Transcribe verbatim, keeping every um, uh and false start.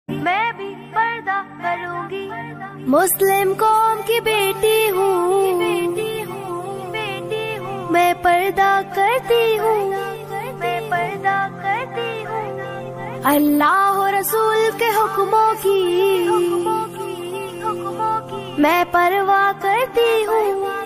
मैं भी पर्दा करूंगी। मुस्लिम कौम की बेटी हूँ, मैं पर्दा करती हूँ, मैं पर्दा करती हूँ। अल्लाह और रसूल के हुक्मों की मैं परवाह करती हूँ।